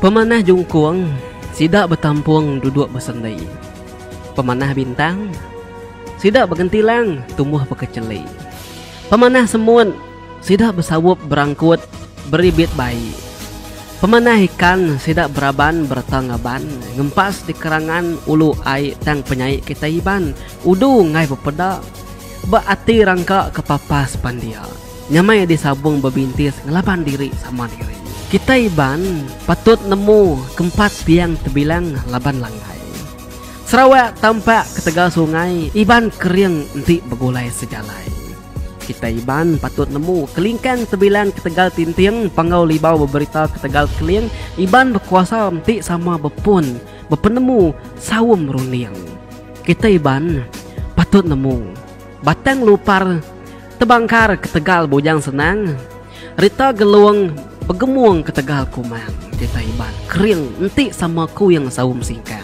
Pemanah jungkuang, sidak bertampuang duduk bersendai. Pemanah bintang, sidak bergentilang tumbuh berkeceli. Pemanah semut, sidak bersawup berangkut beribit bayi. Pemanah ikan, sidak beraban bertangaban, ngempas di kerangan ulu ai tang penyai kita iban, udu ngai berpeda, berati rangka kepapas pandia. Nyamai disabung berbintis ngelaban diri sama diri. Kita iban patut nemu kempat tiang terbilang laban langgai. Sarawak tampak ke tegal sungai, iban kering enti begulai sejalai. Kita iban patut nemu kelingkang terbilang ke tegal tinting, pangau libau berberita ke tegal keling, iban berkuasa enti sama bepun, berpenemu sawum runing. Kita iban patut nemu batang lupar tebangkar ke tegal bujang senang, rita geluang begemuang ke tegal kumang. Kita iban kering enti sama ku yang sawum singkang.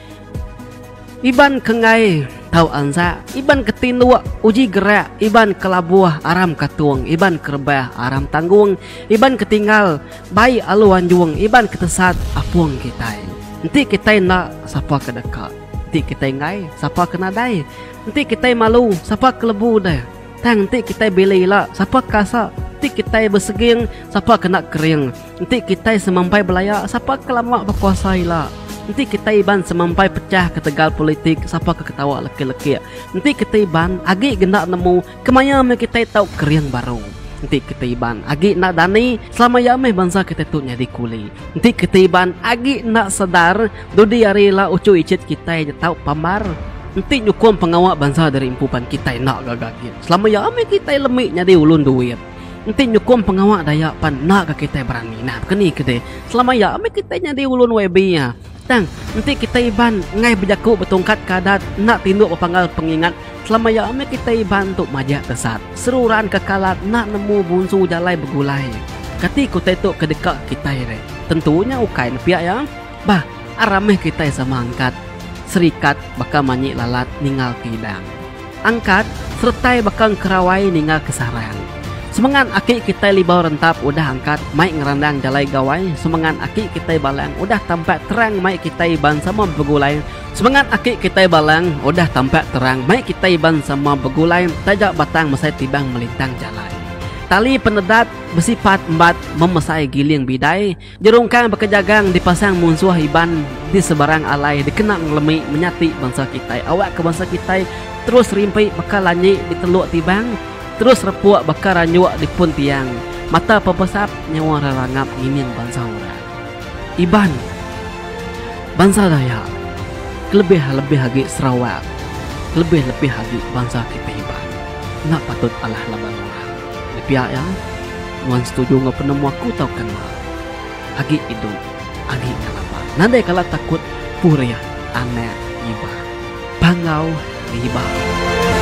Iban kengai tau anza, iban ketinduak uji gerak, iban kelabuah aram katuang, iban kerbah aram tanggung, iban ketinggal bayi aluan juang, iban ketesat apuang kita. Nanti kita nak siapa kedekat, nanti kita ngai siapa kenadai, nanti kita malu siapa kelebu dah, tang nanti kita bela siapa kasa, nanti kita berseging siapa kena kering, nanti kita semampai belaya siapa kelamak berkuasai lah. Nanti kita iban semampai pecah ke tegal politik siapa ke ketawa leki-leki. Nanti kita iban agi gendak nemu kemaya me kita tahu keriang baru. Nanti kita iban agi nak dani selama yameh bangsa kita tu nyadi kuli. Nanti kita iban agi nak sadar dudi arila ucu icit kita tahu pamar. Nanti nyukum pengawak bangsa dari impupan kita nak gagagin. Selama yameh kita lemik nyadi ulun duit. Nanti nyukum pengawak dayak pan nak ke kita berani. Nah keni kede. Selama yameh kita nyadi ulun webi ya. Tang, nanti kita iban ngai berjaku bertongkat kadat nak tinduk berpanggal pengingat selama ya ame kita iban untuk majak tesat seruran kekalat nak nemu bunsu jalai bergulai kati kutai tu kedekat kita re tentunya ukai nepiak ya bah arameh kita sama angkat serikat bakal manyi lalat ninggal kidang angkat sertai bakal kerawai ninggal kesarang. Semangat aki kita libau rentap udah angkat maik ngerandang jalai gawai. Semangat aki kita balang udah tampak terang maik kita iban sama begulai. Semangat aki kita balang udah tampak terang maik kita iban sama begulai. Tajak batang mesai tibang melintang jalai. Tali penedat bersifat embat memesai giling bidai. Jerungkang bekejagang dipasang musuh iban di sebarang alai dikenang lemik menyati bangsa kita. Awak ke bangsa kita terus rimpi bakal lanyi diteluk tibang. Terus repuak bakar ranyuk di pun tiang. Mata pepesap nyawa rarangap ingin bangsa orang. Iban bangsa Dayak lebih hagi Sarawak, lebih hagi bangsa kita iban. Nak patut alah laban orang. Lepiak ya, nuan setuju ngap penemu aku tau kenal. Hagi hidup, hagi ngalaban. Nandai kala takut purya aneh iba. Pangau iba.